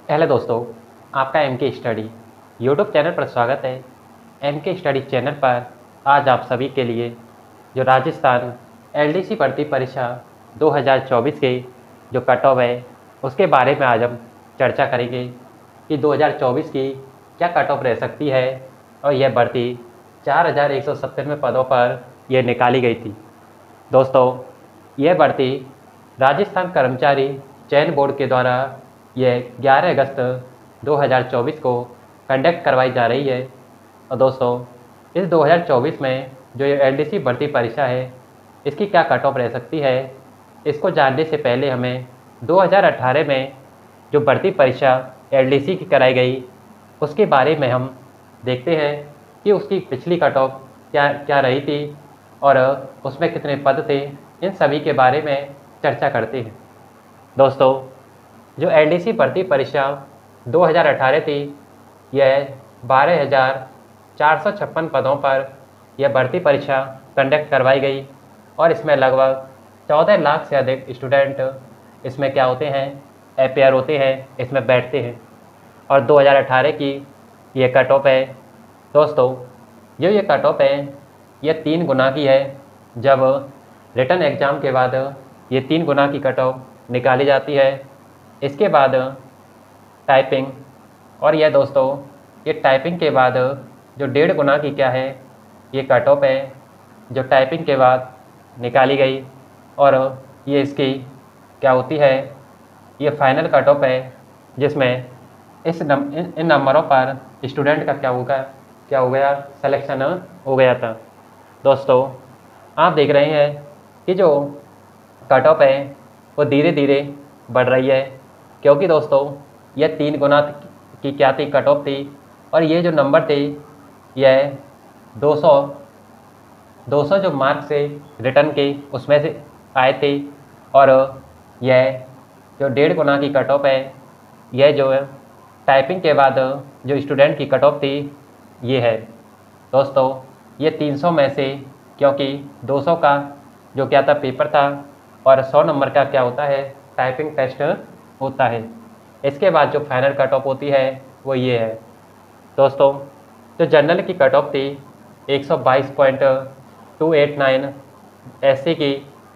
Hello दोस्तों, आपका M के स्टडी यूट्यूब चैनल पर स्वागत है। एम के स्टडी चैनल पर आज आप सभी के लिए जो राजस्थान एलडीसी भर्ती परीक्षा 2024 के जो कट ऑफ है उसके बारे में आज हम चर्चा करेंगे कि 2024 की क्या कट ऑफ रह सकती है और यह भर्ती 4197 पदों पर यह निकाली गई थी। दोस्तों, यह भर्ती राजस्थान कर्मचारी चयन बोर्ड के द्वारा यह 11 अगस्त 2024 को कंडक्ट करवाई जा रही है। और दोस्तों, इस 2024 में जो ये एलडीसी भर्ती परीक्षा है इसकी क्या कट ऑफ रह सकती है, इसको जानने से पहले हमें 2018 में जो भर्ती परीक्षा एलडीसी की कराई गई उसके बारे में हम देखते हैं कि उसकी पिछली कट ऑफ क्या क्या रही थी और उसमें कितने पद थे। इन सभी के बारे में चर्चा करते हैं। दोस्तों, जो एलडीसी भर्ती परीक्षा 2018 थी यह 12,456 पदों पर यह भर्ती परीक्षा कंडक्ट करवाई गई और इसमें लगभग 14 लाख से अधिक स्टूडेंट इसमें क्या होते हैं, अपेयर होते हैं, इसमें बैठते हैं। और 2018 की ये कट ऑफ है। दोस्तों, जो ये कट ऑफ है यह 3 गुना की है। जब रिटन एग्ज़ाम के बाद ये 3 गुना की कट ऑफ निकाली जाती है। इसके बाद टाइपिंग, और यह दोस्तों ये टाइपिंग के बाद जो 1.5 गुना की क्या है ये कट ऑफ है जो टाइपिंग के बाद निकाली गई। और ये इसकी क्या होती है, ये फाइनल कट ऑफ है जिसमें इन नंबरों पर स्टूडेंट का क्या हो गया सिलेक्शन हो गया था। दोस्तों, आप देख रहे हैं कि जो कट ऑफ है वो धीरे धीरे बढ़ रही है, क्योंकि दोस्तों यह 3 गुना की क्या थी, कट ऑफ थी। और ये जो नंबर थे यह 200 जो मार्क्स से रिटर्न के उसमें से आए थे। और यह जो 1.5 गुना की कट ऑफ है यह जो है टाइपिंग के बाद जो स्टूडेंट की कट ऑफ थी ये है। दोस्तों, ये 300 में से, क्योंकि 200 का जो क्या था पेपर था और 100 नंबर का क्या होता है टाइपिंग टेस्ट होता है। इसके बाद जो फाइनल कट ऑफ होती है वो ये है। दोस्तों, जो जनरल की कट ऑफ थी 122.289, एससी की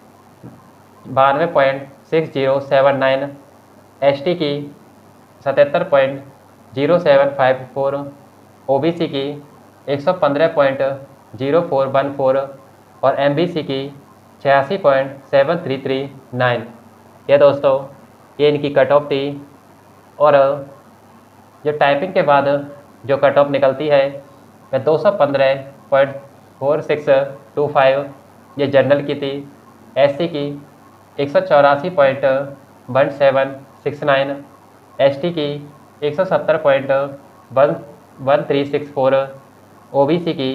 92.6079, एसटी की 77.0754, ओबीसी की 115.0414 और एमबीसी की 86.7339। यह दोस्तों ये इनकी कट ऑफ थी। और जो टाइपिंग के बाद जो कट ऑफ निकलती है वह 215.4625 ये जनरल की थी। एससी की 184.1769, एसटी की 170.1364, ओबीसी की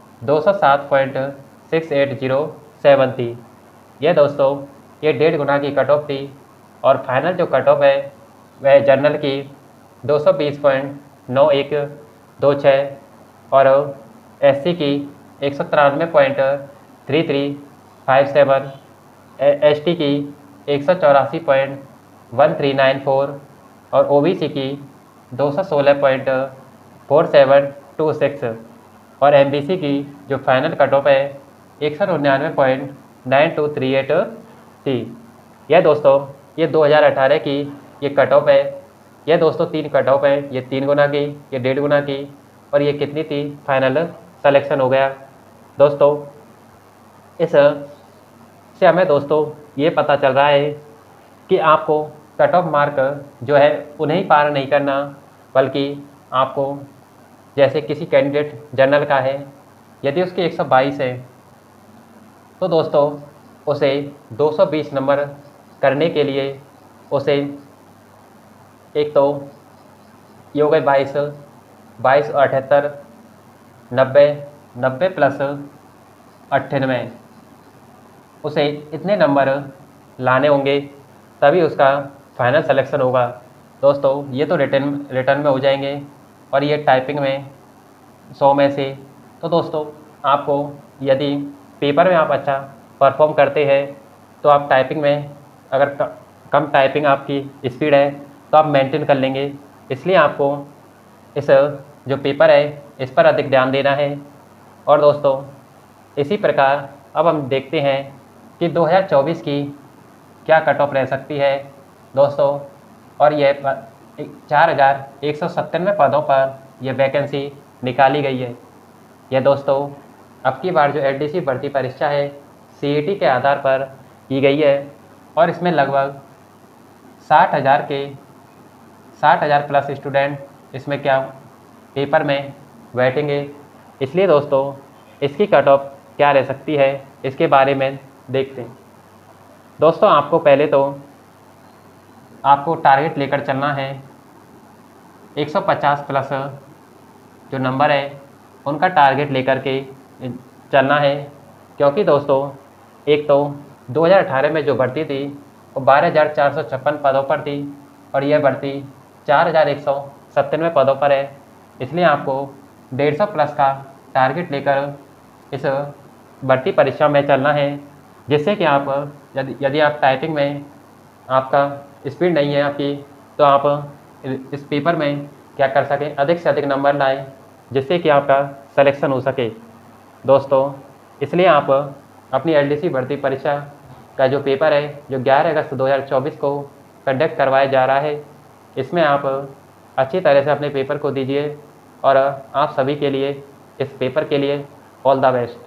207.6807 थी। यह दोस्तों ये 1.5 गुना की कट ऑफ थी। और फाइनल जो कट ऑफ है वह जनरल की 220.9126 और एससी की 193.3357, एसटी की 184.1394 और ओबीसी की 216.4726 और एमबीसी की जो फाइनल कट ऑफ है 199.9238 थी। यह दोस्तों ये 2018 की ये कट ऑफ है। यह दोस्तों 3 कट ऑफ है, ये 3 गुना की, ये 1.5 गुना की, और ये कितनी थी फाइनल सिलेक्शन हो गया। दोस्तों, इस से हमें दोस्तों ये पता चल रहा है कि आपको कट ऑफ मार्क जो है उन्हें ही पार नहीं करना, बल्कि आपको जैसे किसी कैंडिडेट जनरल का है यदि उसकी 122 है तो दोस्तों उसे 220 नंबर करने के लिए उसे एक तो ये हो गए 22 और 78, 90 प्लस 98, उसे इतने नंबर लाने होंगे तभी उसका फाइनल सिलेक्शन होगा। दोस्तों, ये तो रिटर्न में हो जाएंगे और ये टाइपिंग में 100 में से। तो दोस्तों आपको यदि पेपर में आप अच्छा परफॉर्म करते हैं तो आप टाइपिंग में अगर कम टाइपिंग आपकी स्पीड है तो आप मेंटेन कर लेंगे। इसलिए आपको इस जो पेपर है इस पर अधिक ध्यान देना है। और दोस्तों इसी प्रकार अब हम देखते हैं कि 2024 की क्या कट ऑफ रह सकती है दोस्तों। और यह 4197 पदों पर यह वैकेंसी निकाली गई है। यह दोस्तों अब की बार जो एलडीसी भर्ती परीक्षा है सीईटी के आधार पर की गई है और इसमें लगभग 60,000 प्लस स्टूडेंट इसमें क्या पेपर में बैठेंगे। इसलिए दोस्तों इसकी कट ऑफ क्या रह सकती है इसके बारे में देखते हैं। दोस्तों आपको पहले तो आपको टारगेट लेकर चलना है। 150 प्लस जो नंबर है उनका टारगेट लेकर के चलना है, क्योंकि दोस्तों एक तो 2018 में जो भर्ती थी वो 12,456 पदों पर थी और यह भर्ती 4,197 पदों पर है। इसलिए आपको 150 प्लस का टारगेट लेकर इस भर्ती परीक्षा में चलना है, जिससे कि आप यदि आप टाइपिंग में आपका स्पीड नहीं है आपकी, तो आप इस पेपर में क्या कर सकें, अधिक से अधिक नंबर लाएं, जिससे कि आपका सिलेक्शन हो सके। दोस्तों इसलिए आप अपनी एलडीसी भर्ती परीक्षा का जो पेपर है जो 11 अगस्त 2024 को कंडक्ट करवाया जा रहा है, इसमें आप अच्छी तरह से अपने पेपर को दीजिए और आप सभी के लिए इस पेपर के लिए ऑल द बेस्ट।